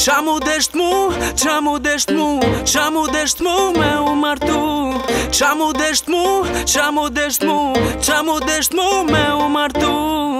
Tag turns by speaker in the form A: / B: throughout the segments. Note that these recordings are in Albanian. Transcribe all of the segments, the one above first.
A: Qa mu desht mu, qa mu desht mu, qa mu desht mu me u martu. Qa mu desht mu, qa mu desht mu, qa mu desht mu me u martu.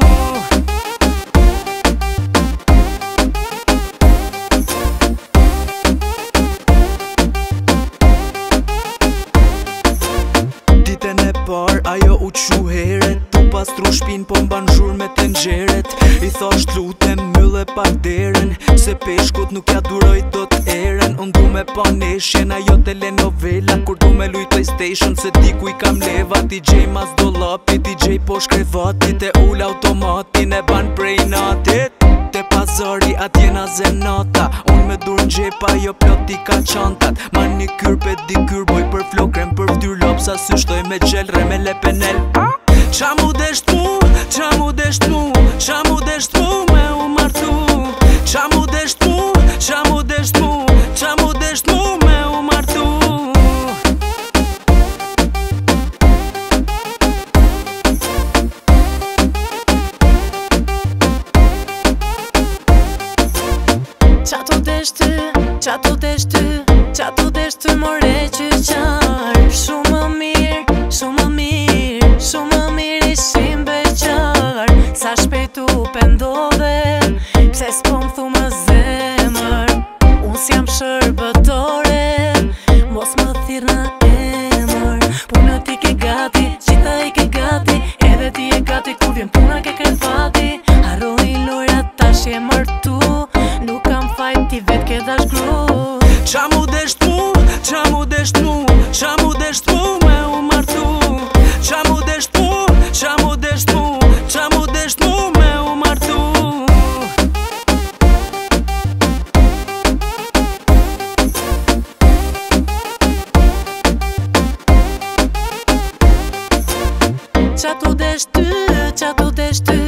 A: Ditën e par ajo u qu heret, tu pastru shpin po mban zhur me tenxheret. I thosht lutem mylle pak deren, se peshkut nuk ja duroj do t'eren. Unë du me pa neshjen, ajo telenovela, kur du me luj PlayStation, se di ku i kam leva. DJ mas do lapi, DJ po shkrevati, te ull automatin e ban prej natit. Te pazari atjena zenata, unë me dur n'gjepa, jo ploti ka qantat. Manikyr, pedikyr, boj për flokrem, për ftyr lopsa, sy shtoj me gjel, re me lepenel. Qa mu desht mu, qa mu desht mu, qa mu desht mu me u martu. Qa mu desht mu, qa mu desht mu, qa mu desht mu me u martu.
B: Qa tu desht ty, qa tu desht ty, qa tu desht ty more qyqar. Shumë më mirë, shumë më mirë, shumë më mirë ishim beqar. Sa shpejtu pendove, pse s'po m'thu më zemër. Unë s'jam shërbëtore, mos më thirr në emër. Puna ti ke gati, qita i ke gati, edhe ti e gati, kur vjen puna ke krevati. Harroj lojra tash je mërtu, nuk kam fajt ti vet ke dash gru.
A: Qa mu desht mu, qa mu desht mu, qa mu desht mu me u martu. Qa mu desht mu, qa mu desht mu, qa mu desht mu me u martu.
B: Qa tu desht ty, qa tu desht ty,